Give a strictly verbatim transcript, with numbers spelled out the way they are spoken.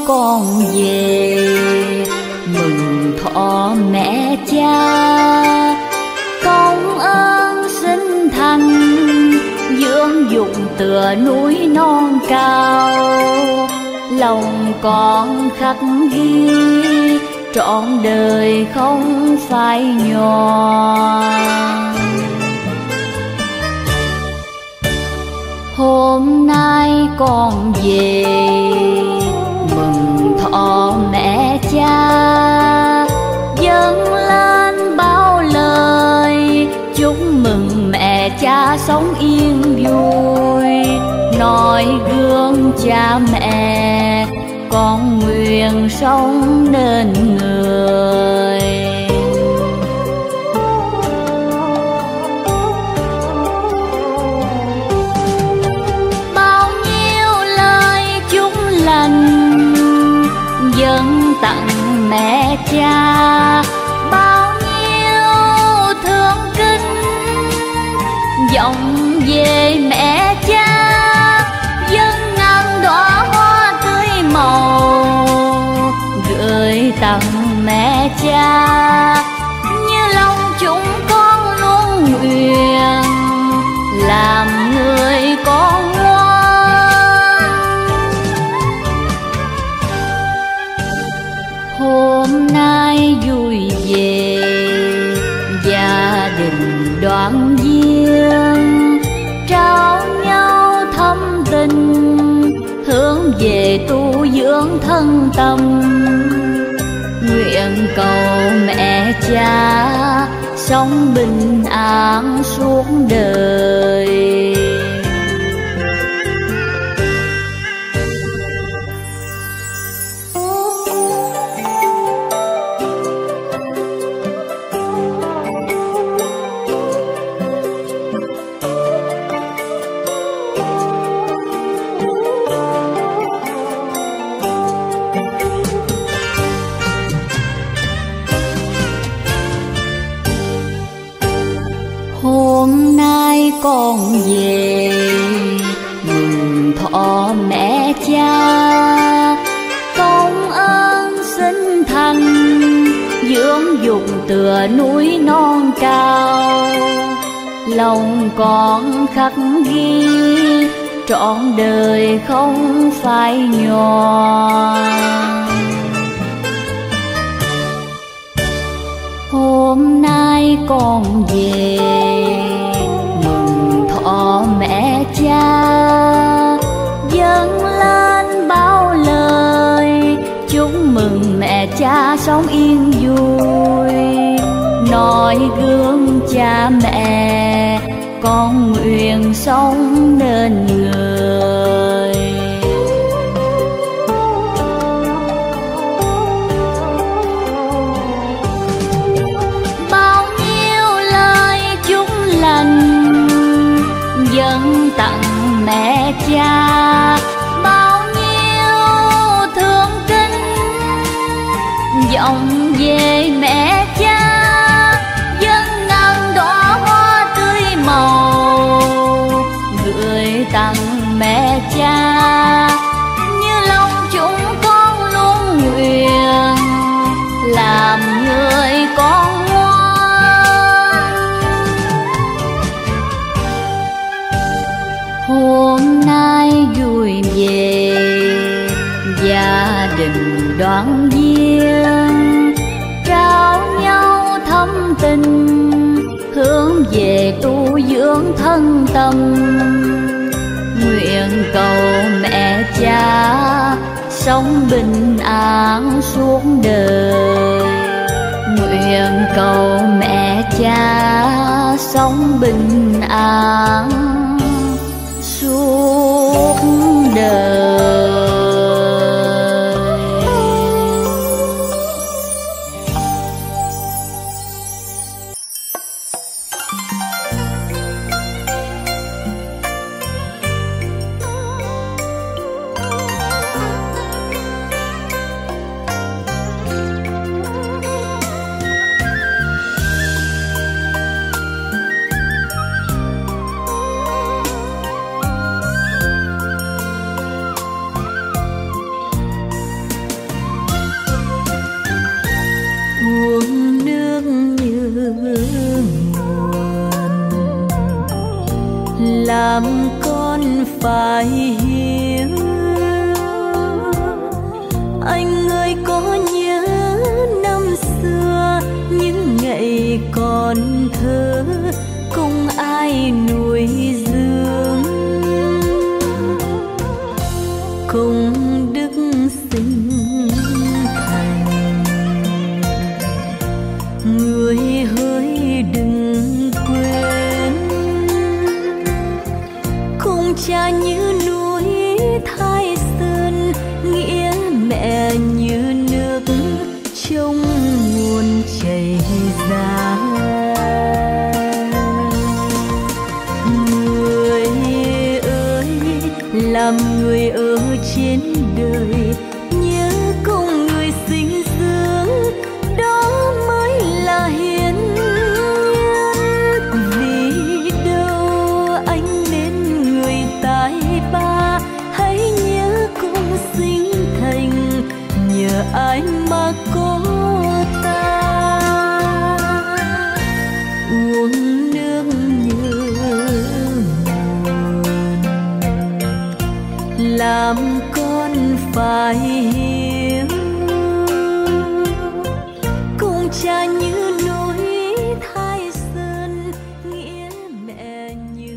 con về mừng thọ mẹ cha, công ơn sinh thành dưỡng dục tựa núi non cao. Lòng con khắc ghi trọn đời không phai nhòa. Hôm nay con về mừng thọ mẹ cha, dâng lên bao lời chúc mừng mẹ cha sống yên vui. Noi gương cha mẹ con nguyện sống nên người. Bao nhiêu lời chúc lành dâng tặng mẹ cha, bao nhiêu thương kính vọng về mẹ cha. Dâng ngàn đóa hoa tươi màu gửi tặng mẹ cha, như lòng chúng con luôn nguyện làm người con ngoan. Hôm nay vui về gia đình đoàn viên, trao nhau thâm tình hướng về tu dưỡng thân tâm. Nguyện cầu mẹ cha sống bình an suốt đời. Hôm nay con về mừng thọ mẹ cha, công ơn sinh thành dưỡng dục tựa núi non cao. Lòng con khắc ghi trọn đời không phai nhòa. Hôm nay con về mừng thọ mẹ cha, dâng lên bao lời chúc mừng mẹ cha sống yên vui. Noi gương cha mẹ con nguyện sống nên người. Dâng tặng mẹ cha, bao nhiêu thương kính vọng về mẹ cha. Dâng ngàn đóa hoa tươi màu gửi tặng mẹ cha, như lòng chúng con luôn nguyện làm người con ngoan. Hôm nay vui về gia đình đoàn viên, trao nhau thâm tình hướng về tu dưỡng thân tâm. Nguyện cầu mẹ cha sống bình an suốt đời. Nguyện cầu mẹ cha sống bình an suốt đời. phải hiểu. Anh ơi có nhớ năm xưa những ngày còn thơ cùng ai nuôi dưỡng, cùng đức sinh thành. Người hỡi đừng quên, cùng cha như núi Thái Sơn, nghĩa mẹ như nước trong nguồn chảy ra. Người ơi làm người ở trên đời, nhớ cùng người sinh dưỡng, đó mới là hiền nhân. Vì đâu anh nên người tài ba, hãy nhớ cùng sinh thành, nhờ ai mà có ta. Uống nước nhớ nguồn, làm con phải